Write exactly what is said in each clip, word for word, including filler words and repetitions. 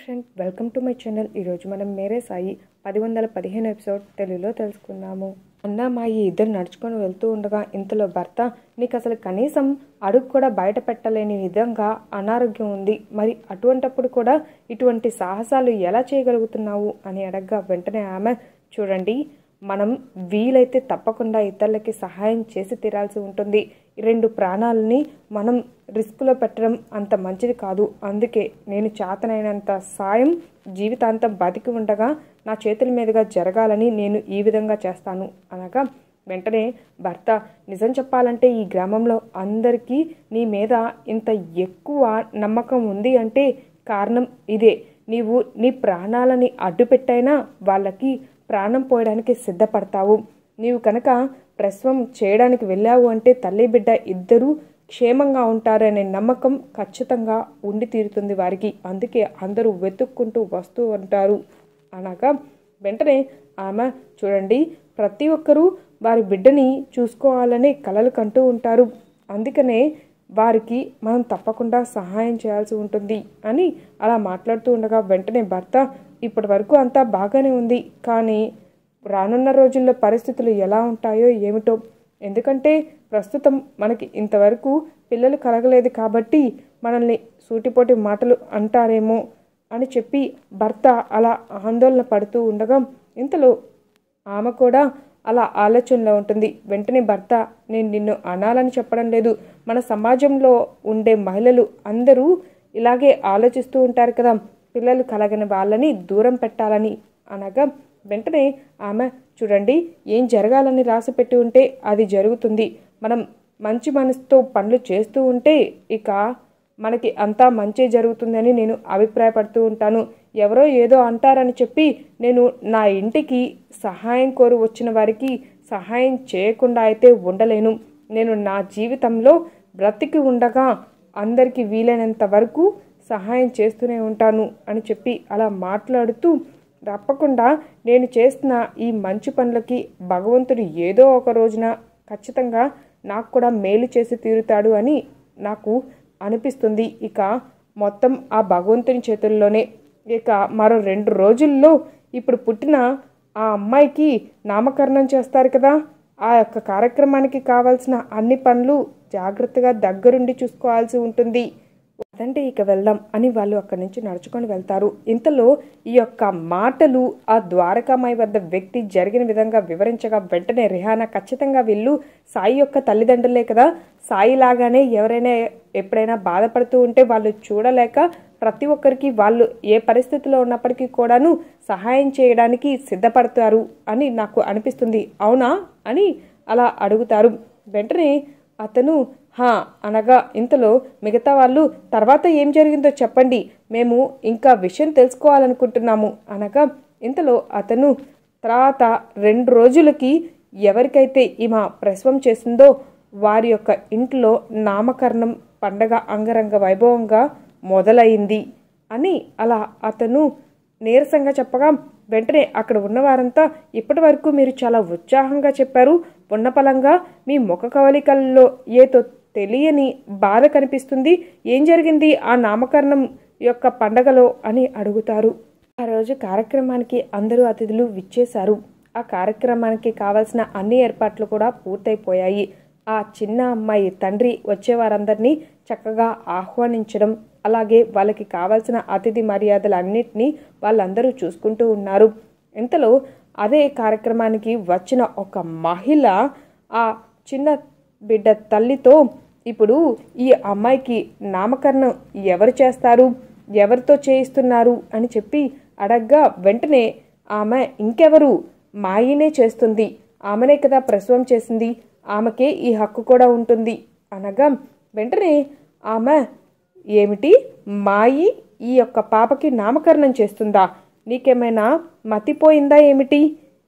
Friend, welcome to my channel. ఈరోజు మనం మేరే సాయి పది వందల పదిహేను ఎపిసోడ్ తెలుగులో తెలుసుకుందాము. అన్న మాయి ఇద్దరు నడుచుకొని వెళ్తూ ఉండగా ఇంతలో భర్త, నీకు అసలు కనీసం అడుగు కూడా బయట పెట్టలేని విధంగా అనారోగ్యం ఉంది, మరి అటువంటప్పుడు కూడా ఇటువంటి సాహసాలు ఎలా చేయగలుగుతున్నావు అని అడగగా వెంటనే ఆమె, చూడండి, మనం వీలైతే తప్పకుండా ఇతరులకి సహాయం చేసి తీరాల్సి ఉంటుంది. రెండు ప్రాణాలని మనం రిస్క్లో పెట్టడం అంత మంచిది కాదు. అందుకే నేను చేతనైనంత సాయం జీవితాంతం బతికి ఉండగా నా చేతుల మీదుగా జరగాలని నేను ఈ విధంగా చేస్తాను అనగా వెంటనే భర్త, నిజం చెప్పాలంటే ఈ గ్రామంలో అందరికీ నీ మీద ఇంత ఎక్కువ నమ్మకం ఉంది అంటే కారణం ఇదే. నీవు నీ ప్రాణాలని అడ్డుపెట్టైనా వాళ్ళకి ప్రాణం పోయడానికి సిద్ధపడతావు. నీవు కనుక ప్రసవం చేయడానికి వెళ్ళావు అంటే తల్లి బిడ్డ ఇద్దరూ క్షేమంగా ఉంటారనే నమ్మకం ఖచ్చితంగా ఉండి తీరుతుంది వారికి. అందుకే అందరూ వెతుక్కుంటూ వస్తూ ఉంటారు అనగా వెంటనే ఆమె, చూడండి, ప్రతి ఒక్కరూ వారి బిడ్డని చూసుకోవాలని కలలు కంటూ ఉంటారు. అందుకనే వారికి మనం తప్పకుండా సహాయం చేయాల్సి ఉంటుంది అని అలా మాట్లాడుతూ ఉండగా వెంటనే భర్త, ఇప్పటి వరకు అంతా బాగానే ఉంది, కానీ రానున్న రోజుల్లో పరిస్థితులు ఎలా ఉంటాయో ఏమిటో. ఎందుకంటే ప్రస్తుతం మనకి ఇంతవరకు పిల్లలు కలగలేదు కాబట్టి మనల్ని సూటిపోటి మాటలు అంటారేమో అని చెప్పి భర్త అలా ఆందోళన పడుతూ ఉండగా ఇంతలో ఆమె కూడా అలా ఆలోచనలో ఉంటుంది. వెంటనే భర్త, నేను నిన్ను అనాలని చెప్పడం లేదు, మన సమాజంలో ఉండే మహిళలు అందరూ ఇలాగే ఆలోచిస్తూ ఉంటారు కదా, పిల్లలు కలగని వాళ్ళని దూరం పెట్టాలని అనగా వెంటనే ఆమె, చూడండి, ఏం జరగాలని రాసి పెట్టి ఉంటే అది జరుగుతుంది. మనం మంచి మనసుతో పనులు చేస్తూ ఉంటే ఇక మనకి అంతా మంచి జరుగుతుందని నేను అభిప్రాయపడుతూ ఉంటాను. ఎవరో ఏదో అంటారని చెప్పి నేను నా ఇంటికి సహాయం కోరి వచ్చిన వారికి సహాయం చేయకుండా అయితే ఉండలేను. నేను నా జీవితంలో బ్రతికి ఉండగా అందరికీ వీలైనంత వరకు సహాయం చేస్తూనే ఉంటాను అని చెప్పి అలా మాట్లాడుతూ, తప్పకుండా నేను చేస్తున్న ఈ మంచి పనులకి భగవంతుడు ఏదో ఒక రోజున ఖచ్చితంగా నాకు కూడా మేలు చేసి తీరుతాడు అని నాకు అనిపిస్తుంది. ఇక మొత్తం ఆ భగవంతుని చేతుల్లోనే. ఇక మరో రెండు రోజుల్లో ఇప్పుడు పుట్టిన ఆ అమ్మాయికి నామకరణం చేస్తారు కదా, ఆ యొక్క కార్యక్రమానికి కావాల్సిన అన్ని పనులు జాగ్రత్తగా దగ్గరుండి చూసుకోవాల్సి ఉంటుంది. అదంటే ఇక వెళ్దాం అని వాళ్ళు అక్కడి నుంచి నడుచుకొని వెళ్తారు. ఇంతలో ఈ యొక్క మాటలు ఆ ద్వారకామాయి వద్ద వ్యక్తి జరిగిన విధంగా వివరించగా వెంటనే రిహానా, ఖచ్చితంగా వీళ్ళు సాయి యొక్క తల్లిదండ్రులే కదా, సాయి లాగానే ఎవరైనా ఎప్పుడైనా బాధపడుతూ ఉంటే వాళ్ళు చూడలేక ప్రతి ఒక్కరికి వాళ్ళు ఏ పరిస్థితిలో ఉన్నప్పటికీ కూడాను సహాయం చేయడానికి సిద్ధపడతారు అని నాకు అనిపిస్తుంది, అవునా అని అలా అడుగుతారు. వెంటనే అతను హా అనగా ఇంతలో మిగతా వాళ్ళు, తర్వాత ఏం జరిగిందో చెప్పండి, మేము ఇంకా విషయం తెలుసుకోవాలనుకుంటున్నాము అనగా ఇంతలో అతను, తర్వాత రెండు రోజులకి ఎవరికైతే ఈమె ప్రసవం చేసిందో వారి యొక్క ఇంట్లో నామకరణం పండగ అంగరంగ వైభవంగా మొదలైంది అని అలా అతను నీరసంగా చెప్పగా వెంటనే అక్కడ ఉన్నవారంతా, ఇప్పటి వరకు మీరు చాలా ఉత్సాహంగా చెప్పారు, ఉన్నపలంగా మీ ముఖ కవలికల్లో ఏదో తెలియని బాధ కనిపిస్తుంది, ఏం జరిగింది ఆ నామకరణం యొక్క పండగలో అని అడుగుతారు. ఆ రోజు కార్యక్రమానికి అందరూ అతిథులు విచ్చేశారు. ఆ కార్యక్రమానికి కావాల్సిన అన్ని ఏర్పాట్లు కూడా పూర్తయిపోయాయి. ఆ చిన్న అమ్మాయి తండ్రి వచ్చేవారందరినీ చక్కగా ఆహ్వానించడం, అలాగే వాళ్ళకి కావాల్సిన అతిథి మర్యాదలన్నింటినీ వాళ్ళందరూ చూసుకుంటూ ఉన్నారు. ఇంతలో అదే కార్యక్రమానికి వచ్చిన ఒక మహిళ ఆ చిన్న బిడ్డ తల్లితో, ఇప్పుడు ఈ అమ్మాయికి నామకరణం ఎవరు చేస్తారు, ఎవరితో చేయిస్తున్నారు అని చెప్పి అడగ్గా వెంటనే ఆమె, ఇంకెవరు, మాయినే చేస్తుంది, ఆమెనే కదా ప్రసవం చేసింది, ఆమెకే ఈ హక్కు కూడా ఉంటుంది అనగా వెంటనే ఆమె, ఏమిటి, మాయి ఈ యొక్క పాపకి నామకరణం చేస్తుందా, నీకేమైనా మతిపోయిందా ఏమిటి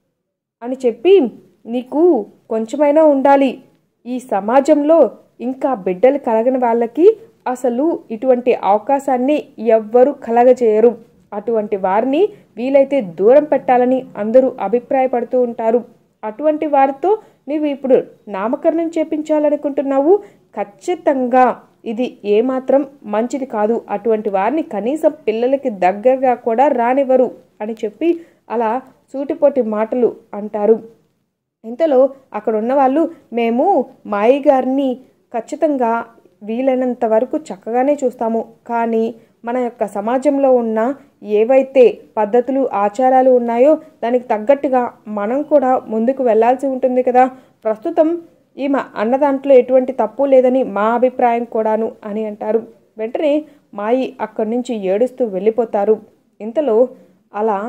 అని చెప్పి, నీకు కొంచెమైనా ఉండాలి, ఈ సమాజంలో ఇంకా బిడ్డలు కలగని వాళ్ళకి అసలు ఇటువంటి అవకాశాన్ని ఎవ్వరూ కలగజేయరు, అటువంటి వారిని వీలైతే దూరం పెట్టాలని అందరూ అభిప్రాయపడుతూ ఉంటారు. అటువంటి వారితో నీవు ఇప్పుడు నామకరణం చేపించాలనుకుంటున్నావు, ఖచ్చితంగా ఇది ఏమాత్రం మంచిది కాదు, అటువంటి వారిని కనీసం పిల్లలకి దగ్గరగా కూడా రానివ్వరు అని చెప్పి అలా సూటిపోటి మాటలు అంటారు. ఇంతలో అక్కడ ఉన్న వాళ్ళు, మేము మాయి గారిని ఖచ్చితంగా వీలైనంత వరకు చక్కగానే చూస్తాము, కానీ మన యొక్క సమాజంలో ఉన్న ఏవైతే పద్ధతులు ఆచారాలు ఉన్నాయో దానికి తగ్గట్టుగా మనం కూడా ముందుకు వెళ్ళాల్సి ఉంటుంది కదా, ప్రస్తుతం ఈమె అన్న దాంట్లో ఎటువంటి తప్పు లేదని మా అభిప్రాయం కూడాను అని అంటారు. వెంటనే మాయి అక్కడి నుంచి ఏడుస్తూ వెళ్ళిపోతారు. ఇంతలో అలా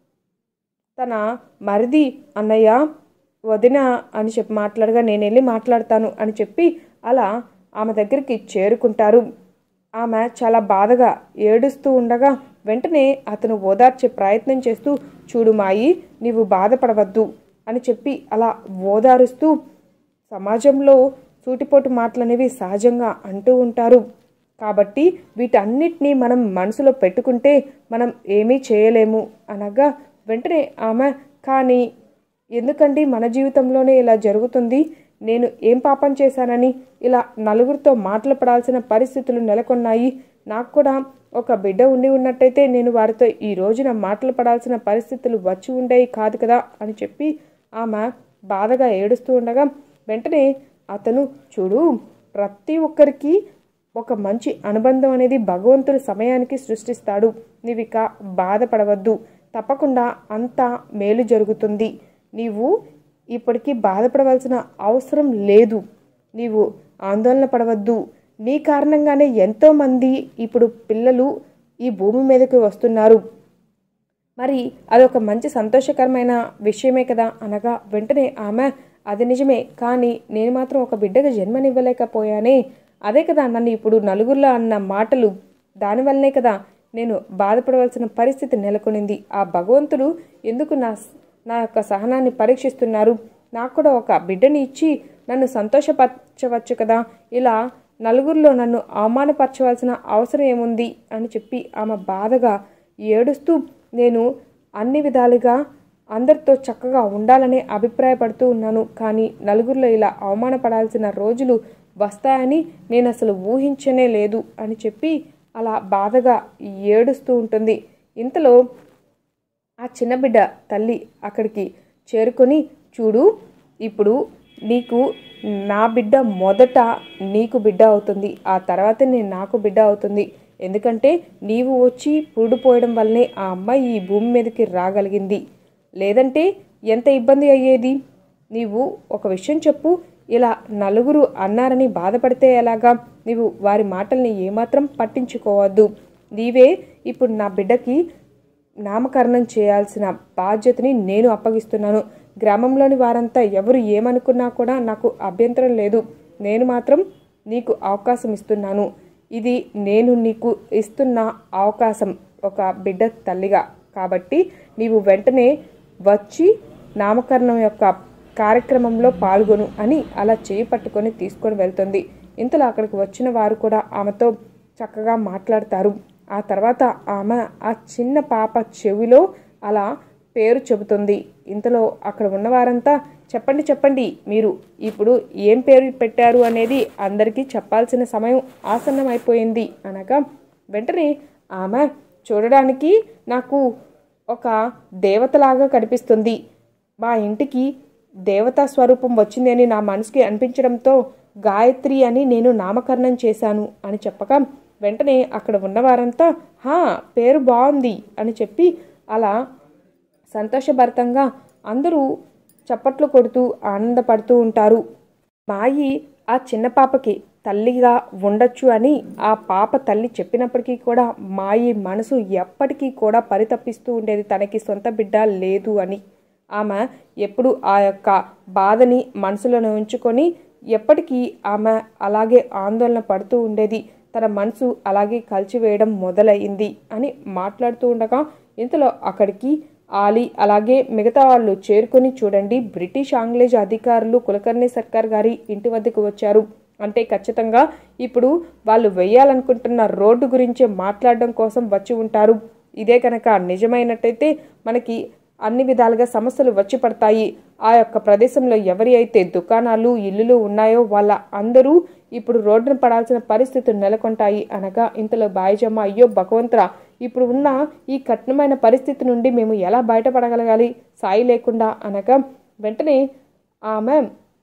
తన మరిది, అన్నయ్య వదిన అని చెప్పి మాట్లాడగా నేను వెళ్ళి మాట్లాడతాను అని చెప్పి అలా ఆమె దగ్గరికి చేరుకుంటారు. ఆమె చాలా బాధగా ఏడుస్తూ ఉండగా వెంటనే అతను ఓదార్చే ప్రయత్నం చేస్తూ, చూడు మాయి, నీవు బాధపడవద్దు అని చెప్పి అలా ఓదారుస్తూ, సమాజంలో సూటిపోటు మాటలనేవి సహజంగా అంటూ ఉంటారు కాబట్టి వీటన్నిటినీ మనం మనసులో పెట్టుకుంటే మనం ఏమీ చేయలేము అనగా వెంటనే ఆమె, కానీ ఎందుకండి మన జీవితంలోనే ఇలా జరుగుతుంది, నేను ఏం పాపం చేశానని ఇలా నలుగురితో మాటలు పడాల్సిన పరిస్థితులు నెలకొన్నాయి, నాకు కూడా ఒక బిడ్డ ఉండి ఉన్నట్టయితే నేను వారితో ఈ రోజున మాటలు పడాల్సిన పరిస్థితులు వచ్చి ఉండేవి కాదు కదా అని చెప్పి ఆమె బాధగా ఏడుస్తూ ఉండగా వెంటనే అతను, చూడు, ప్రతి ఒక్కరికి ఒక మంచి అనుబంధం అనేది భగవంతుడు సమయానికి సృష్టిస్తాడు, నీవిక బాధపడవద్దు, తప్పకుండా అంతా మేలు జరుగుతుంది, నీవు ఇప్పటికీ బాధపడవలసిన అవసరం లేదు, నీవు ఆందోళన పడవద్దు, నీ కారణంగానే ఎంతోమంది ఇప్పుడు పిల్లలు ఈ భూమి మీదకి వస్తున్నారు, మరి అదొక మంచి సంతోషకరమైన విషయమే కదా అనగా వెంటనే ఆమె, అది నిజమే, కానీ నేను మాత్రం ఒక బిడ్డకు జన్మనివ్వలేకపోయానే, అదే కదా నన్ను ఇప్పుడు నలుగురిలో అన్న మాటలు, దానివల్లనే కదా నేను బాధపడవలసిన పరిస్థితి నెలకొనింది, ఆ భగవంతుడు ఎందుకు నా నా యొక్క సహనాన్ని పరీక్షిస్తున్నారు, నాకు కూడా ఒక బిడ్డని ఇచ్చి నన్ను సంతోషపరచవచ్చు కదా, ఇలా నలుగురిలో నన్ను అవమానపరచవలసిన అవసరం ఏముంది అని చెప్పి ఆమె బాధగా ఏడుస్తూ, నేను అన్ని విధాలుగా అందరితో చక్కగా ఉండాలని అభిప్రాయపడుతూ ఉన్నాను, కానీ నలుగురిలో ఇలా అవమానపడాల్సిన రోజులు వస్తాయని నేను అసలు ఊహించనే లేదు అని చెప్పి అలా బాధగా ఏడుస్తూ ఉంటుంది. ఇంతలో ఆ చిన్న బిడ్డ తల్లి అక్కడికి చేరుకొని, చూడు, ఇప్పుడు నీకు నా బిడ్డ మొదట నీకు బిడ్డ అవుతుంది, ఆ తర్వాత నేను నాకు బిడ్డ అవుతుంది, ఎందుకంటే నీవు వచ్చి పురుడు పోయడం వల్లనే ఆ అమ్మాయి ఈ భూమి మీదకి రాగలిగింది, లేదంటే ఎంత ఇబ్బంది అయ్యేది, నీవు ఒక విషయం చెప్పు, ఇలా నలుగురు అన్నారని బాధపడితే ఎలాగా, నీవు వారి మాటల్ని ఏమాత్రం పట్టించుకోవద్దు, నీవే ఇప్పుడు నా బిడ్డకి నామకరణం చేయాల్సిన బాధ్యతని నేను అప్పగిస్తున్నాను, గ్రామంలోని వారంతా ఎవరు ఏమనుకున్నా కూడా నాకు అభ్యంతరం లేదు, నేను మాత్రం నీకు అవకాశం ఇస్తున్నాను, ఇది నేను నీకు ఇస్తున్న అవకాశం ఒక బిడ్డ తల్లిగా, కాబట్టి నీవు వెంటనే వచ్చి నామకరణం యొక్క కార్యక్రమంలో పాల్గొను అని అలా చేయి పట్టుకొని తీసుకొని వెళ్తుంది. ఇంతలో అక్కడికి వచ్చిన వారు కూడా ఆమెతో చక్కగా మాట్లాడతారు. ఆ తర్వాత ఆమె ఆ చిన్న పాప చెవిలో అలా పేరు చెబుతుంది. ఇంతలో అక్కడ ఉన్నవారంతా, చెప్పండి చెప్పండి, మీరు ఇప్పుడు ఏం పేరు పెట్టారు అనేది అందరికీ చెప్పాల్సిన సమయం ఆసన్నమైపోయింది అనగా వెంటనే ఆమె, చూడడానికి నాకు ఒక దేవతలాగా కనిపిస్తుంది, మా ఇంటికి దేవతా స్వరూపం వచ్చింది అని నా మనసుకి అనిపించడంతో గాయత్రి అని నేను నామకరణం చేశాను అని చెప్పగా వెంటనే అక్కడ ఉన్నవారంతా, హా, పేరు బాగుంది అని చెప్పి అలా సంతోషభరితంగా అందరూ చప్పట్లు కొడుతూ ఆనందపడుతూ ఉంటారు. మాయి ఆ చిన్న పాపకి తల్లిగా ఉండొచ్చు అని ఆ పాప తల్లి చెప్పినప్పటికీ కూడా మాయి మనసు ఎప్పటికీ కూడా పరితపిస్తూ ఉండేది, తనకి సొంత బిడ్డ లేదు అని. ఆమె ఎప్పుడు ఆ యొక్క బాధని మనసులోనే ఉంచుకొని ఎప్పటికీ ఆమె అలాగే ఆందోళన పడుతూ ఉండేది, తన మనసు అలాగే కలిచివేయడం మొదలయ్యింది అని మాట్లాడుతూ ఉండగా ఇంతలో అక్కడికి ఆలీ అలాగే మిగతా వాళ్ళు చేరుకొని, చూడండి, బ్రిటిష్ ఆంగ్లేయ అధికారులు కులకర్ణి సర్కార్ గారి ఇంటి వద్దకు వచ్చారు, అంటే ఖచ్చితంగా ఇప్పుడు వాళ్ళు వేయాలనుకుంటున్న రోడ్డు గురించి మాట్లాడడం కోసం వచ్చి ఉంటారు, ఇదే కనుక నిజమైనట్టయితే మనకి అన్ని విధాలుగా సమస్యలు వచ్చి పడతాయి. ఆ యొక్క ప్రదేశంలో ఎవరి అయితే దుకాణాలు ఇల్లులు ఉన్నాయో వాళ్ళ అందరూ ఇప్పుడు రోడ్డున పడాల్సిన పరిస్థితులు నెలకొంటాయి అనగా ఇంతలో బాయిజమ్మ, అయ్యో భగవంతుడా, ఇప్పుడు ఉన్న ఈ కఠినమైన పరిస్థితి నుండి మేము ఎలా బయటపడగలగాలి సాయి లేకుండా అనగా వెంటనే ఆమె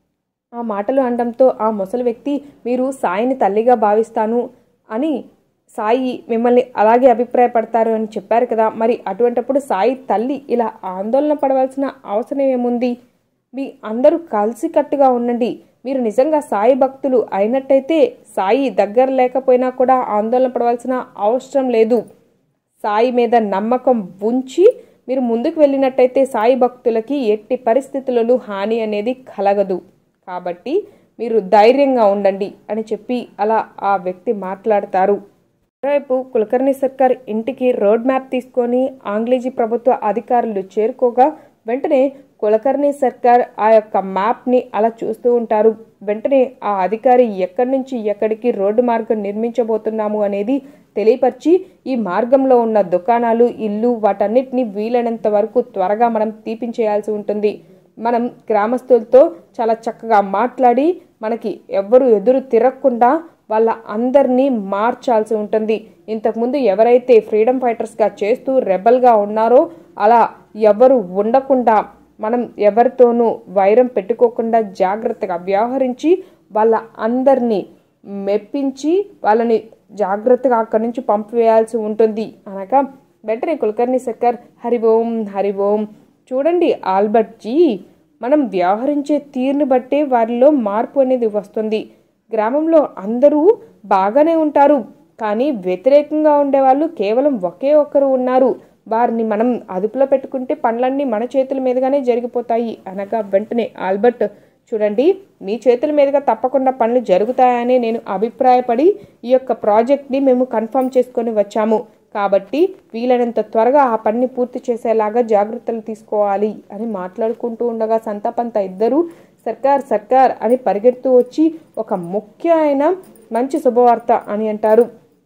ఆ మాటలు అనడంతో ఆ ముసలి వ్యక్తి, మీరు సాయిని తల్లిగా భావిస్తాను అని సాయి మిమ్మల్ని అలాగే అభిప్రాయపడతారు అని చెప్పారు కదా, మరి అటువంటప్పుడు సాయి తల్లి ఇలా ఆందోళన పడవలసిన అవసరం ఏముంది? మీ అందరూ కలిసికట్టుగా ఉండండి. మీరు నిజంగా సాయి భక్తులు అయినట్టయితే సాయి దగ్గర లేకపోయినా కూడా ఆందోళన పడవలసిన అవసరం లేదు. సాయి మీద నమ్మకం ఉంచి మీరు ముందుకు వెళ్ళినట్టయితే సాయి భక్తులకి ఎట్టి పరిస్థితులలో హాని అనేది కలగదు. కాబట్టి మీరు ధైర్యంగా ఉండండి అని చెప్పి అలా ఆ వ్యక్తి మాట్లాడతారు. మరోవైపు కులకర్ణి సర్కార్ ఇంటికి రోడ్ మ్యాప్ తీసుకొని ఆంగ్లేజీ ప్రభుత్వ అధికారులు చేరుకోగా వెంటనే కులకర్ణి సర్కార్ ఆ యొక్క మ్యాప్ని అలా చూస్తూ ఉంటారు. వెంటనే ఆ అధికారి ఎక్కడి నుంచి ఎక్కడికి రోడ్డు మార్గం నిర్మించబోతున్నాము అనేది తెలియపరిచి ఈ మార్గంలో ఉన్న దుకాణాలు ఇల్లు వాటన్నిటిని వీలైనంత వరకు త్వరగా మనం తీపించేయాల్సి ఉంటుంది. మనం గ్రామస్తులతో చాలా చక్కగా మాట్లాడి మనకి ఎవ్వరు ఎదురు తిరగకుండా వాళ్ళ అందరినీ మార్చాల్సి ఉంటుంది. ఇంతకుముందు ఎవరైతే ఫ్రీడమ్ ఫైటర్స్గా చేస్తూ రెబల్గా ఉన్నారో అలా ఎవరు ఉండకుండా మనం ఎవరితోనూ వైరం పెట్టుకోకుండా జాగ్రత్తగా వ్యవహరించి వాళ్ళ అందరినీ మెప్పించి వాళ్ళని జాగ్రత్తగా అక్కడి నుంచి పంపివేయాల్సి ఉంటుంది అనగా వెంటనే కులకర్ణి సర్కార్ హరి ఓం హరి ఓం. చూడండి ఆల్బర్ట్ జీ, మనం వ్యవహరించే తీరుని బట్టే వారిలో మార్పు అనేది వస్తుంది. గ్రామంలో అందరూ బాగానే ఉంటారు, కానీ వ్యతిరేకంగా ఉండేవాళ్ళు కేవలం ఒకే ఒక్కరు ఉన్నారు. వారిని మనం అదుపులో పెట్టుకుంటే పనులన్నీ మన చేతుల మీదుగానే జరిగిపోతాయి అనగా వెంటనే ఆల్బర్ట్, చూడండి మీ చేతుల మీదుగా తప్పకుండా పనులు జరుగుతాయని నేను అభిప్రాయపడి ఈ యొక్క ప్రాజెక్ట్ని మేము కన్ఫర్మ్ చేసుకొని వచ్చాము. కాబట్టి వీలైనంత త్వరగా ఆ పనిని పూర్తి చేసేలాగా జాగ్రత్తలు తీసుకోవాలి అని మాట్లాడుకుంటూ ఉండగా సంతాపంత ఇద్దరు సర్కార్ సర్కార్ అని పరిగెడుతూ వచ్చి ఒక ముఖ్యమైన మంచి శుభవార్త అని అంటారు.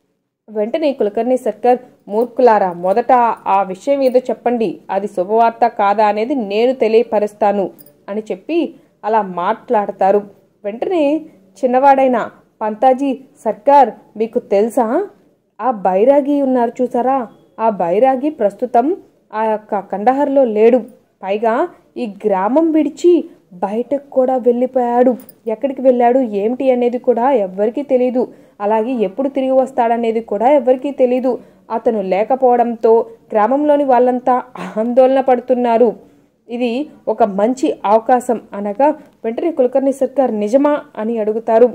వెంటనే కులకర్ణి సర్కార్, మూర్ఖులారా, మొదట ఆ విషయం ఏదో చెప్పండి, అది శుభవార్త కాదా అనేది నేను తెలియపరుస్తాను అని చెప్పి అలా మాట్లాడతారు. వెంటనే చిన్నవాడైన పంతాజీ, సర్కార్ మీకు తెలుసా, ఆ బైరాగి ఉన్నారు చూసారా, ఆ బైరాగి ప్రస్తుతం ఆ యొక్క కండహార్లో లేడు. పైగా ఈ గ్రామం విడిచి బయటకు కూడా వెళ్ళిపోయాడు. ఎక్కడికి వెళ్ళాడు ఏమిటి అనేది కూడా ఎవ్వరికీ తెలీదు. అలాగే ఎప్పుడు తిరిగి వస్తాడనేది కూడా ఎవరికీ తెలీదు. అతను లేకపోవడంతో గ్రామంలోని వాళ్ళంతా ఆందోళన పడుతున్నారు. ఇది ఒక మంచి అవకాశం అనగా వెంటనే కులకర్ణి సర్కార్ నిజమా అని అడుగుతారు.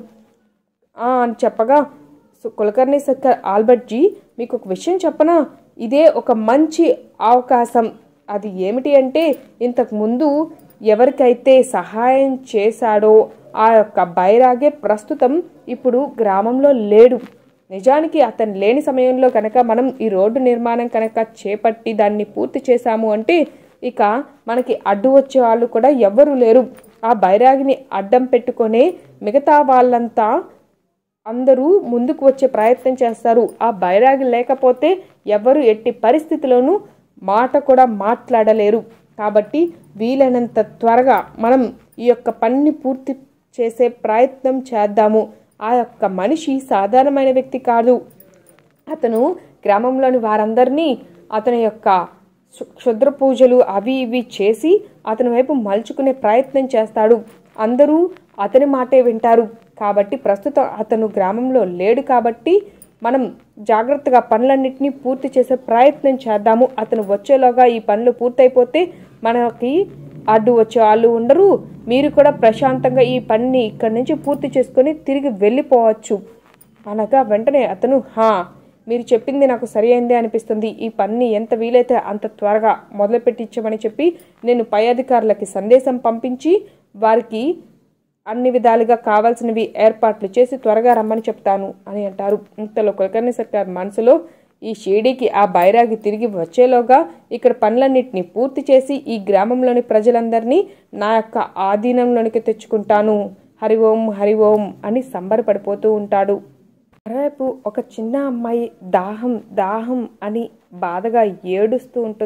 అని చెప్పగా కులకర్ణి సర్కార్, ఆల్బర్ట్ జీ మీకు ఒక విషయం చెప్పనా, ఇదే ఒక మంచి అవకాశం. అది ఏమిటి అంటే ఇంతకు ముందు ఎవరికైతే సహాయం చేశాడో ఆ యొక్క బైరాగే ప్రస్తుతం ఇప్పుడు గ్రామంలో లేడు. నిజానికి అతను లేని సమయంలో కనుక మనం ఈ రోడ్డు నిర్మాణం కనుక చేపట్టి దాన్ని పూర్తి చేశాము అంటే ఇక మనకి అడ్డు వచ్చే వాళ్ళు కూడా ఎవ్వరూ లేరు. ఆ బైరాగిని అడ్డం పెట్టుకొనే మిగతా వాళ్ళంతా అందరూ ముందుకు వచ్చే ప్రయత్నం చేస్తారు. ఆ బైరాగి లేకపోతే ఎవరు ఎట్టి పరిస్థితిలోనూ మాట కూడా మాట్లాడలేరు. కాబట్టి వీలైనంత త్వరగా మనం ఈ యొక్క పనిని పూర్తి చేసే ప్రయత్నం చేద్దాము. ఆ యొక్క మనిషి సాధారణమైన వ్యక్తి కాదు. అతను గ్రామంలోని వారందరినీ అతని యొక్క క్షుద్ర పూజలు అవి ఇవి చేసి అతని వైపు మలుచుకునే ప్రయత్నం చేస్తాడు. అందరూ అతని మాటే వింటారు. కాబట్టి ప్రస్తుతం అతను గ్రామంలో లేడు. కాబట్టి మనం జాగ్రత్తగా పనులన్నింటినీ పూర్తి చేసే ప్రయత్నం చేద్దాము. అతను వచ్చేలోగా ఈ పనులు పూర్తయిపోతే మనకి అడ్డు వచ్చే వాళ్ళు ఉండరు. మీరు కూడా ప్రశాంతంగా ఈ పనిని ఇక్కడి నుంచి పూర్తి చేసుకొని తిరిగి వెళ్ళిపోవచ్చు అనగా వెంటనే అతను, హా మీరు చెప్పింది నాకు సరి అయిందే అనిపిస్తుంది. ఈ పనిని ఎంత వీలైతే అంత త్వరగా మొదలుపెట్టించమని చెప్పి నేను పై అధికారులకి సందేశం పంపించి వారికి అన్ని విధాలుగా కావాల్సినవి ఏర్పాట్లు చేసి త్వరగా రమ్మని చెప్తాను అని అంటారు. ఇంతలో కులకర్ణి సర్కార్ మనసులో, ఈ షిరిడీకి ఆ బైరాగి తిరిగి వచ్చేలోగా ఇక్కడ పనులన్నింటినీ పూర్తి చేసి ఈ గ్రామంలోని ప్రజలందరినీ నా యొక్క ఆధీనంలోనికి తెచ్చుకుంటాను, హరి ఓం హరి ఓం అని సంబరపడిపోతూ ఉంటాడు. మరోవైపు ఒక చిన్న అమ్మాయి దాహం దాహం అని బాధగా ఏడుస్తూ ఉంటుంది.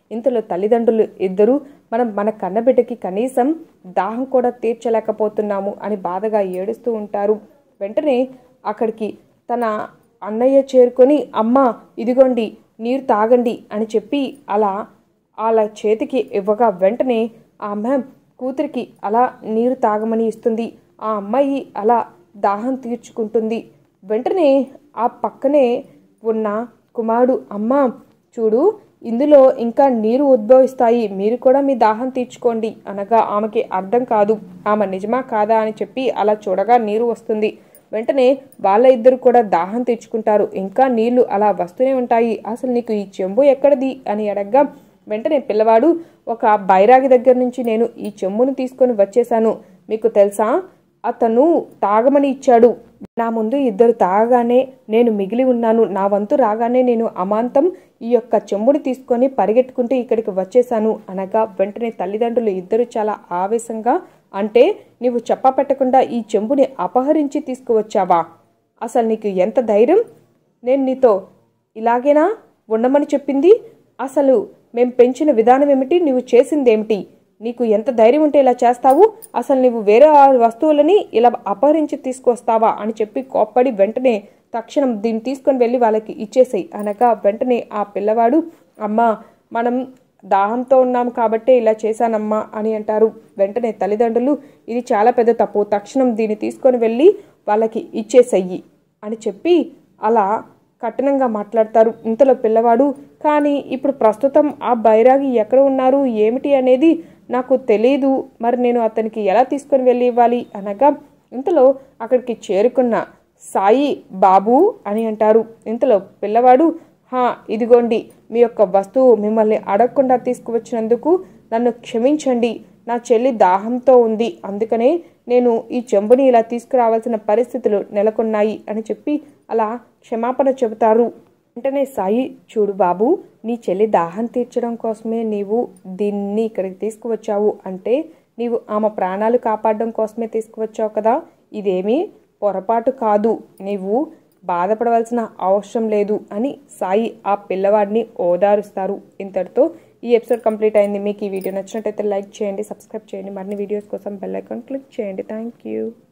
ఇంతలో తల్లిదండ్రులు ఇద్దరు మనం మన కన్నబిడ్డకి కనీసం దాహం కూడా తీర్చలేకపోతున్నాము అని బాధగా ఏడుస్తూ ఉంటారు. వెంటనే అక్కడికి తన అన్నయ్య చేరుకొని అమ్మ ఇదిగోండి నీరు తాగండి అని చెప్పి అలా వాళ్ళ చేతికి ఇవ్వగా వెంటనే ఆ అమ్మ కూతురికి అలా నీరు తాగమని ఇస్తుంది. ఆ అమ్మాయి అలా దాహం తీర్చుకుంటుంది. వెంటనే ఆ పక్కనే ఉన్న కుమారుడు అమ్మ చూడు ఇందులో ఇంకా నీరు ఉద్భవిస్తాయి, మీరు కూడా మీ దాహం తీర్చుకోండి అనగా ఆమెకి అర్థం కాదు. ఆమె నిజమా కాదా అని చెప్పి అలా చూడగా నీరు వస్తుంది. వెంటనే వాళ్ళ ఇద్దరు కూడా దాహం తీర్చుకుంటారు. ఇంకా నీళ్లు అలా వస్తూనే ఉంటాయి. అసలు నీకు ఈ చెంబు ఎక్కడిది అని అడగగా వెంటనే పిల్లవాడు ఒక బైరాగి దగ్గర నుంచి నేను ఈ చెంబును తీసుకొని వచ్చేశాను, మీకు తెలుసా అతను తాగమని ఇచ్చాడు, నా ముందు ఇద్దరు తాగగానే నేను మిగిలి ఉన్నాను, నా వంతు రాగానే నేను అమాంతం ఈ యొక్క చెంబుని తీసుకొని పరిగెట్టుకుంటూ ఇక్కడికి వచ్చేశాను అనగా వెంటనే తల్లిదండ్రులు ఇద్దరు చాలా ఆవేశంగా అంటే నీవు చెప్ప పెట్టకుండా ఈ చెంబుని అపహరించి తీసుకువచ్చావా, అసలు నీకు ఎంత ధైర్యం, నేను నీతో ఇలాగేనా ఉండమని చెప్పింది, అసలు మేం పెంచిన విధానం ఏమిటి, నువ్వు చేసిందేమిటి, నీకు ఎంత ధైర్యం ఉంటే ఇలా చేస్తావు, అసలు నువ్వు వేరే వస్తువులని ఇలా అపహరించి తీసుకొస్తావా అని చెప్పి కోప్పడి వెంటనే తక్షణం దీన్ని తీసుకొని వెళ్ళి వాళ్ళకి ఇచ్చేసాయి అనగా వెంటనే ఆ పిల్లవాడు అమ్మ మనం దాహంతో ఉన్నాం కాబట్టే ఇలా చేశానమ్మా అని అంటారు. వెంటనే తల్లిదండ్రులు ఇది చాలా పెద్ద తప్పు, తక్షణం దీన్ని తీసుకొని వెళ్ళి వాళ్ళకి ఇచ్చేసయ్యి అని చెప్పి అలా కఠినంగా మాట్లాడతారు. ఇంతలో పిల్లవాడు కానీ ఇప్పుడు ప్రస్తుతం ఆ బైరాగి ఎక్కడ ఉన్నారు ఏమిటి అనేది నాకు తెలియదు, మరి నేను అతనికి ఎలా తీసుకొని వెళ్ళి ఇవ్వాలి అనగా ఇంతలో అక్కడికి చేరుకున్న సాయి బాబు అని అంటారు. ఇంతలో పిల్లవాడు హా ఇదిగోండి మీ యొక్క వస్తువు, మిమ్మల్ని అడగకుండా తీసుకువచ్చినందుకు నన్ను క్షమించండి, నా చెల్లి దాహంతో ఉంది అందుకనే నేను ఈ చెంబుని ఇలా తీసుకురావాల్సిన పరిస్థితులు నెలకొన్నాయి అని చెప్పి అలా క్షమాపణ చెబుతారు. వెంటనే సాయి చూడు బాబు నీ చెల్లి దాహం తీర్చడం కోసమే నీవు దీన్ని ఇక్కడికి తీసుకువచ్చావు అంటే నీవు ఆమె ప్రాణాలు కాపాడడం కోసమే తీసుకువచ్చావు కదా, ఇదేమీ పొరపాటు కాదు, నీవు బాధపడవలసిన అవసరం లేదు అని సాయి ఆ పిల్లవాడిని ఓదారుస్తారు. ఇంతటితో ఈ ఎపిసోడ్ కంప్లీట్ అయింది. మీకు ఈ వీడియో నచ్చినట్టయితే లైక్ చేయండి, సబ్స్క్రైబ్ చేయండి, మరిన్ని వీడియోస్ కోసం బెల్ ఐకాన్ క్లిక్ చేయండి. Thank you.